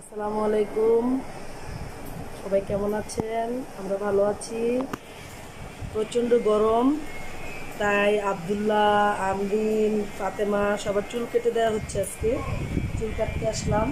আসসালামু আলাইকুম, সবাই কেমন আছেন? আমরা ভালো আছি। প্রচণ্ড গরম, তাই আব্দুল্লাহ, আমরিন, ফাতেমা সবার চুল কেটে দেওয়া হচ্ছে। আজকে চুল কাটতে আসলাম,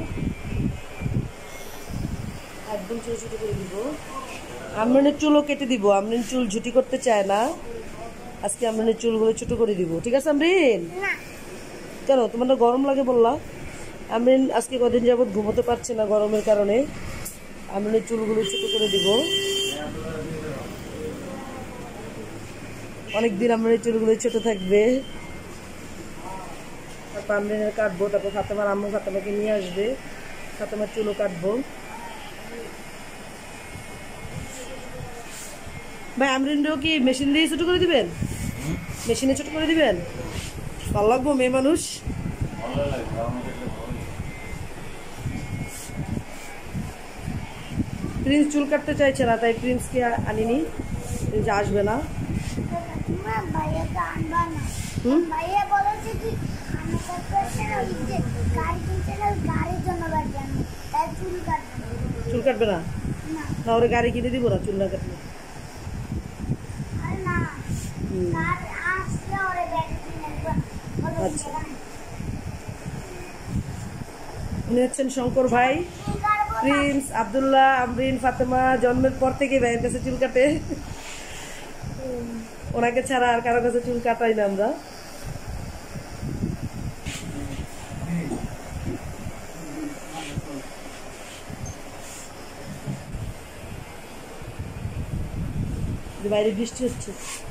একদম ছোটো ছোটো করে দিব। আমরিনের চুলও কেটে দিব। আমরিন চুল ঝুটি করতে চায় না, আজকে আমরিনের চুলগুলো ছোটো করে দিব। ঠিক আছে আমরিন? কেন, তোমার না গরম লাগে বললা? আমরিন আজকে কদিন যাবৎ ঘুমোতে পারছে না গরমের কারণে। আমরিনের চুলগুলো ছোটো করে দিব। অনেকদিন আমরিনের চুলগুলো ছোট থাকবে। তারপর আমরিনের কাটবো, তারপর ফাতেমার আম্মু ফাতেমাকে নিয়ে আসবে, ফাতেমার চুলও কাটবো। ভাই আমরিনও কি মেশিন দিয়ে ছোট করে দিবেন? মেশিনে ছোট করে দিবেন? ভালো লাগবো, মেয়ে মানুষ। প্রিন্স চুল কাটতে চাইছে না, তাই প্রিন্সকে আনিনি। প্রিন্স আসবে না। চুল কাটবে না? না, ওরে গাড়ি কিনে দিব না চুল না কাটলে। আচ্ছা, উনি হচ্ছেন শঙ্কর ভাই। প্রিন্স, আব্দুল্লাহ, আমরিন, ফাতেমা জন্মের পর থেকে ভাইয়ের কাছে চুল কাটে। ওনাকে ছাড়া আর কারো কাছে চুল কাটাই না আমরা। বাইরে বৃষ্টি হচ্ছে।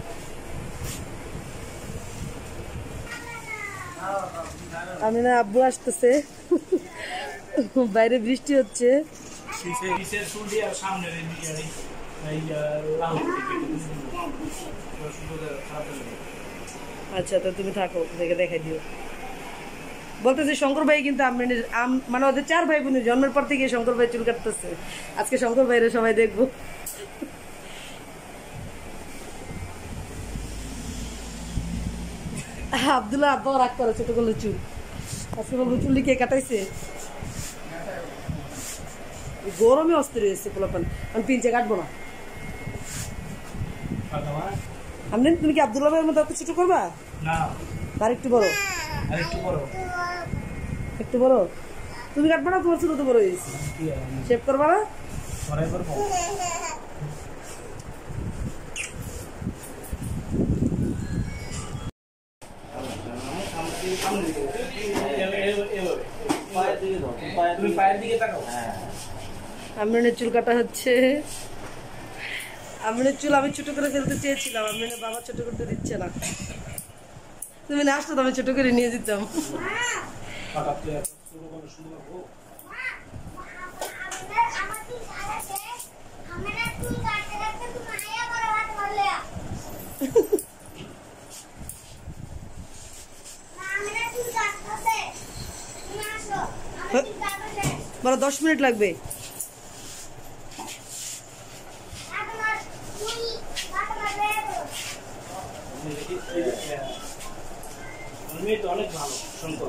আমি না, আব্বু আসতেছে, বাইরে বৃষ্টি হচ্ছে। আচ্ছা, তো তুমি থাকো, দেখে দেখাই দিও। বলতেছে শঙ্কর ভাই কিন্তু আমরিনের মানে ওদের 4 ভাই বোনের জন্মের পর থেকে শঙ্কর ভাই চুল কাটতেছে। আজকে শঙ্কর ভাইরে সবাই দেখবো। আব্দুল্লাহ আব্বা রাগ করে ছোট করলে চুল। আজকে বলবো চুল্লি কে কাটাইছে। গরমে অস্থির হয়েছে পোলাপান। আমি পিঞ্চে কাটবো না। আপনি তুমি কি আব্দুল্লাহ ভাইয়ের মতো এত ছোট করবা? আর একটু বড়, একটু বড়। তুমি কাটবো না? তোমার চুল তো বড় হয়েছে, শেভ করবা না? আমরিনের চুল কাটা হচ্ছে। আমরিনের চুল আমি ছোট করে ফেলতে চেয়েছিলাম, আমরিনের বাবা ছোট করতে দিচ্ছে না। তুমি না আসতো, আমি ছোট করে নিয়ে যেতাম। বলো 10 মিনিট লাগবে। অনেক ভালো শঙ্কর।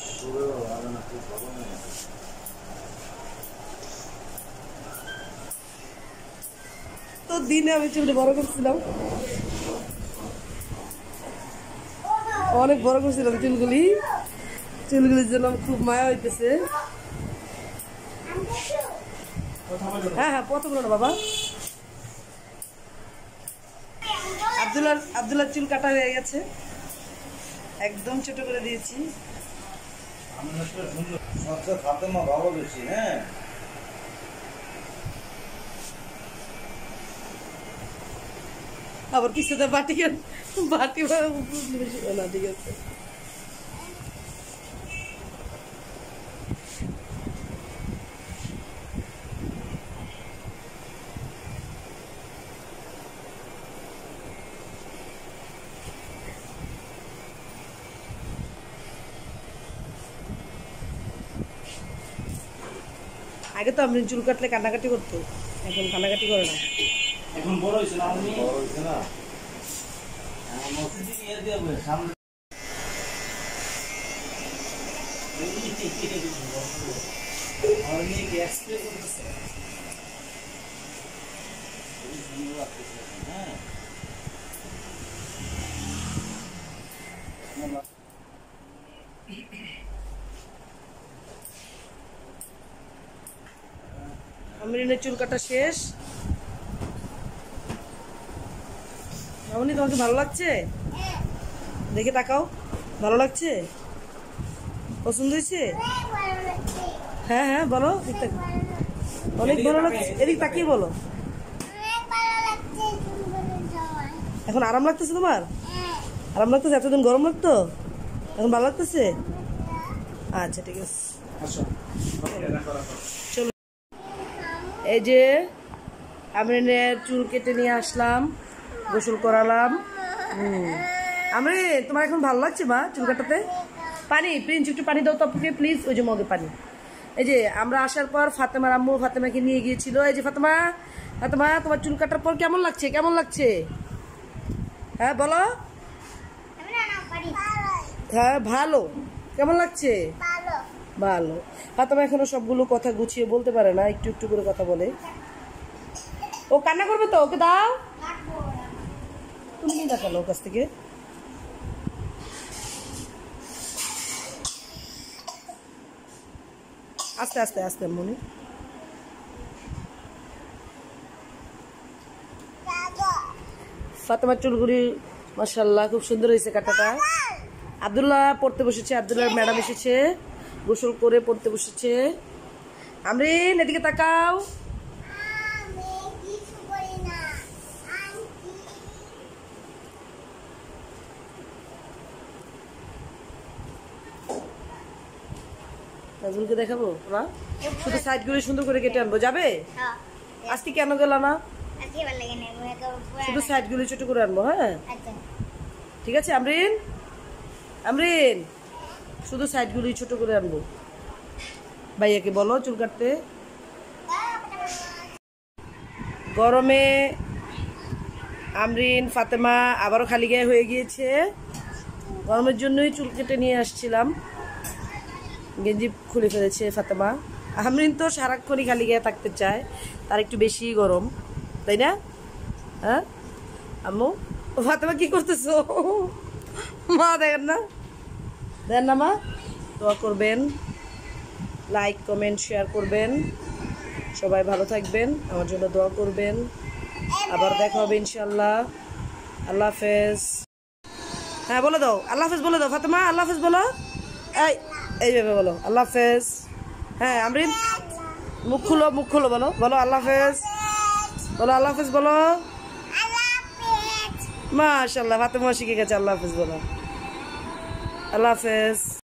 তো দিনে আমি চুলটা বড় করছিলাম, অনেক বড় করছিলাম চুলগুলির জন্য খুব মায়া হইতেছে। হ্যাঁ হ্যাঁ, প্রথম না বাবা। আব্দুল্লাহ চুল কাটা হয়ে গেছে, একদম ছোট করে দিয়েছি। আবার পিছনে বাটি না, ঠিক আছে। আগে তো আমরিন চুল কাটলে কান্নাকাটি করতো, এখন কান্নাকাটি করে না। এখন বড় হয়েছে না? আমার মেয়ে কি এক্সপ্রে করতেছে? হ্যাঁ আমরিনের চুল কাটা শেষ। মামনি তোমাকে ভালো লাগছে? দেখে তাকাও, ভালো লাগছে? পছন্দ হয়েছে? হ্যাঁ হ্যাঁ বলো, অনেক ভালো লাগছে। এদিক তাকিয়ে বলো। এখন আরাম লাগতেছে তোমার? আরাম লাগতেছে? এতদিন গরম লাগতো, এখন ভালো লাগতেছে? আচ্ছা ঠিক আছে, আসো চলো। এই যে আমরিনের চুল কেটে নিয়ে আসলাম, গোসল করালাম। আমি তোমার এখন ভালো লাগছে মা চুল কাটাতে? পানি প্রিন্স একটু পানি দাও তো আপুকে প্লিজ, ওই যে মগে পানি। এই যে আমরা আসার পর ফাতেমার আম্মু ফাতেমাকে নিয়ে গিয়েছিল। এই যে ফাতেমা, ফাতেমা তোমার চুল কাটার পর কেমন লাগছে? কেমন লাগছে? হ্যাঁ বলো। হ্যাঁ ভালো। কেমন লাগছে? ভালো। ফাতেমা এখনো সবগুলো কথা গুছিয়ে বলতে পারে না, একটু একটু করে কথা বলে। ও কান্না করবে তো, ওকে দাও। তুমি কি দেখালো ওর কাছ থেকে? আস্তে আস্তে আস্তে মনি। ফাতেমার চুলগুলি মাশাআল্লাহ খুব সুন্দর হয়েছে কাটাটা। আব্দুল্লাহ পড়তে বসেছে, আব্দুল্লাহর ম্যাডাম এসেছে, গোসল করে পড়তে বসেছে। আমরিন এদিকে তাকাও। নাজুলকে দেখাবো না? শুধু সাইডগুলো সুন্দর করে কেটে আনবো, যাবে? আজকে কেন গেল না? শুধু সাইডগুলো ছোট করে আনবো। হ্যাঁ ঠিক আছে আমরিন, আমরিন শুধু সাইডগুলো ছোট করে আনবো। ভাইয়াকে বলো চুল কাটতে। গরমে আমরিন ফাতেমা আবারও খালি গায়ে হয়ে গিয়েছে। গরমের জন্যই চুল কেটে নিয়ে আসছিলাম। গেঞ্জি খুলে ফেলেছে ফাতেমা। আমরিন তো সারাক্ষণই খালি গায়ে থাকতে চায়, তার একটু বেশি গরম, তাই না? হ্যাঁ আম্মু, ফাতেমা কি করতেছো? মা দেখেন না, দেন না মা। দোয়া করবেন, লাইক কমেন্ট শেয়ার করবেন, সবাই ভালো থাকবেন, আমার জন্য দোয়া করবেন। আবার দেখা হবে ইনশাল্লাহ। আল্লাহ হাফেজ। হ্যাঁ বলে দাও আল্লাহ হাফেজ, বলে দাও ফাতেমা আল্লাহ হাফেজ বলো। এইভাবে বলো আল্লাহ হাফেজ। হ্যাঁ আমরিন মুখ খুলো, মুখ খুলো, বলো বলো আল্লাহ হাফেজ, বলো আল্লাহ হাফেজ বলো। মাশাআল্লাহ ফাতেমা শিখে গেছে আল্লাহ হাফেজ বলো। আল্লাহ হাফেজ।